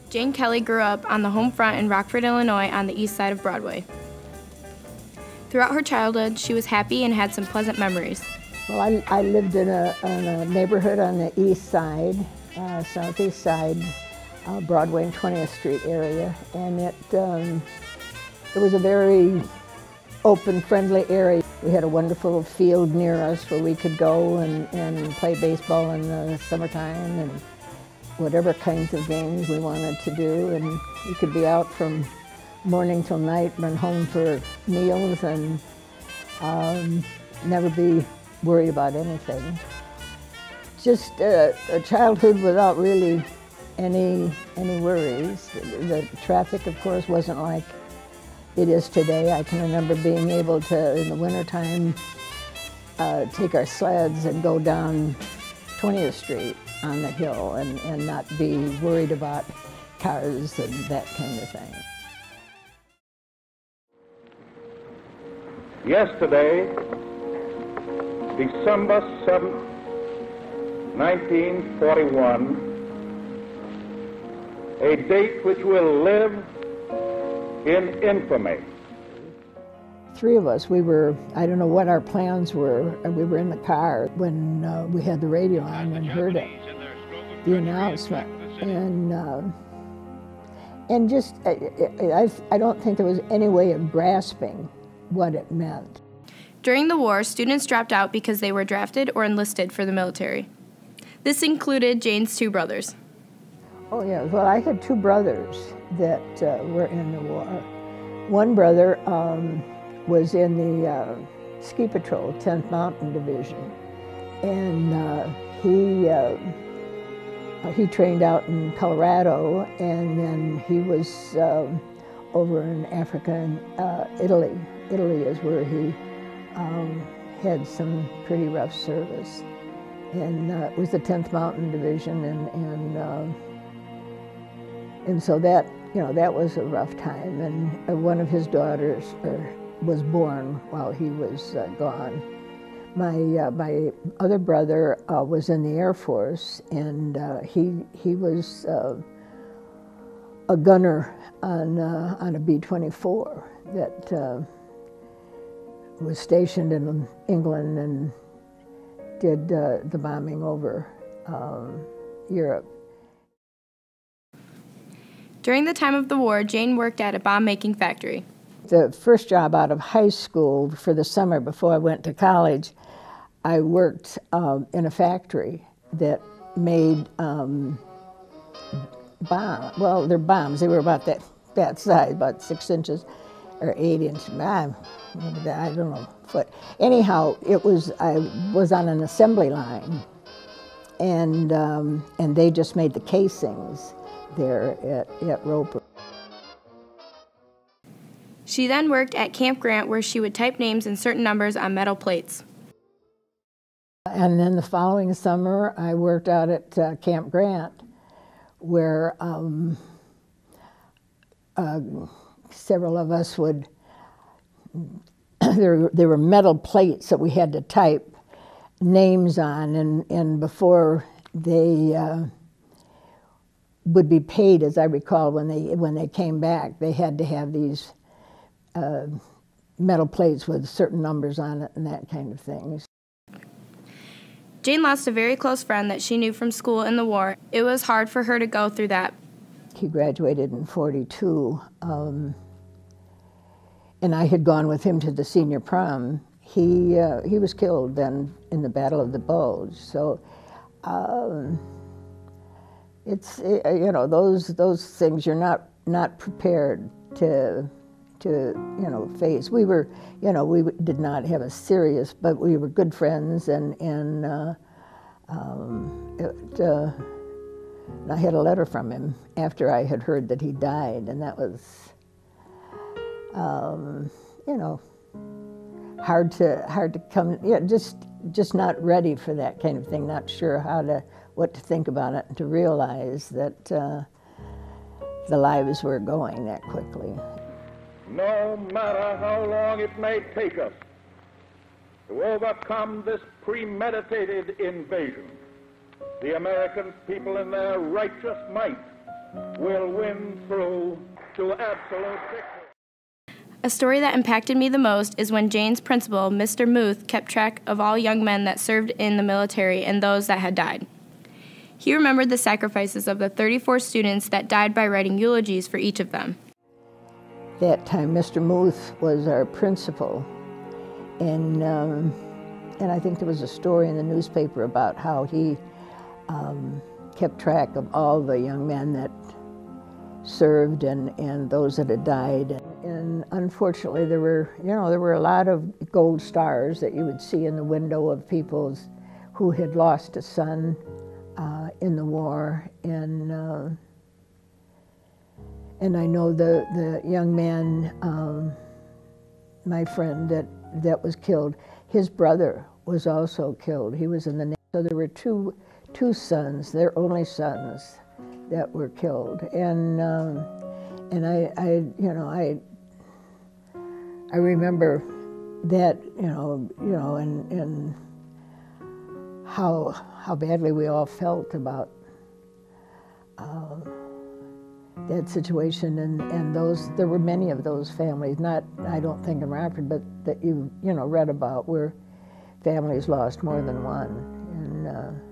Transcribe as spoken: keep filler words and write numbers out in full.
Jane Kelley grew up on the home front in Rockford, Illinois on the east side of Broadway. Throughout her childhood, she was happy and had some pleasant memories. Well, I, I lived in a, in a neighborhood on the east side, uh, southeast side, uh, Broadway and twentieth street area, and it, um, it was a very open, friendly area. We had a wonderful field near us where we could go and, and play baseball in the summertime and whatever kinds of games we wanted to do, and we could be out from morning till night, run home for meals, and um, never be worried about anything. Just uh, a childhood without really any any worries. The traffic, of course, wasn't like it is today. I can remember being able to, in the wintertime, uh, take our sleds and go down twentieth street on the hill and, and not be worried about cars and that kind of thing. Yesterday, December seventh, nineteen forty-one, a date which will live in infamy. Three of us, we were, I don't know what our plans were, and we were in the car when uh, we had the radio on and heard it, the announcement. And, uh, and just, I, I, I don't think there was any way of grasping what it meant. During the war, students dropped out because they were drafted or enlisted for the military. This included Jane's two brothers. Oh yeah, well, I had two brothers that uh, were in the war. One brother um, was in the uh, ski patrol, tenth Mountain Division, and uh, he uh, he trained out in Colorado, and then he was uh, over in Africa and uh, Italy. Italy is where he um, had some pretty rough service, and uh, it was the tenth Mountain Division, and and uh, and so that you know that was a rough time. And uh, one of his daughters uh, was born while he was uh, gone. My uh, my other brother uh, was in the Air Force, and uh, he he was uh, a gunner on uh, on a B twenty-four that uh, was stationed in England and did uh, the bombing over um, Europe. During the time of the war, Jane worked at a bomb-making factory. The first job out of high school for the summer before I went to college, I worked um, in a factory that made um, bombs. Well, they're bombs. They were about that, that size, about six inches or eight inches. I, I don't know, foot. Anyhow, it was. I was on an assembly line, and um, and they just made the casings there at, at Roper. She then worked at Camp Grant, where she would type names and certain numbers on metal plates. And then the following summer, I worked out at uh, Camp Grant, where um, uh, several of us would, there, there were metal plates that we had to type names on, and, and before they uh, would be paid, as I recall, when they, when they came back, they had to have these uh, metal plates with certain numbers on it and that kind of thing. Jane lost a very close friend that she knew from school in the war. It was hard for her to go through that. He graduated in forty-two, um, and I had gone with him to the senior prom. He uh, he was killed then in the Battle of the Bulge. So um, it's it, you know those those things you're not not prepared to to you know face. We were you know we did not have a serious, but we were good friends, and and uh, um, it, uh, I had a letter from him after I had heard that he died, and that was um, you know hard to hard to come. Yeah, just just not ready for that kind of thing. Not sure how to what to think about it, and to realize that uh, the lives were going that quickly. No matter how long it may take us to overcome this premeditated invasion, the American people in their righteous might will win through to absolute victory. A story that impacted me the most is when Jane's principal, Mister Muth, kept track of all young men that served in the military and those that had died. He remembered the sacrifices of the thirty-four students that died by writing eulogies for each of them. That time, Mister Muth was our principal, and um, and I think there was a story in the newspaper about how he um, kept track of all the young men that served and, and those that had died. And, and unfortunately, there were, you know, there were a lot of gold stars that you would see in the window of people who had lost a son uh, in the war. And uh, and I know the, the young man, um, my friend that, that was killed, his brother was also killed. He was in the Navy. So there were two, two sons, their only sons, that were killed. And um, and I, I, you know, I, I remember that, you know, you know, and and how how badly we all felt about uh, that situation. And and those, there were many of those families. Not, I don't think in Rockford, but that you you know read about where families lost more than one. And. Uh,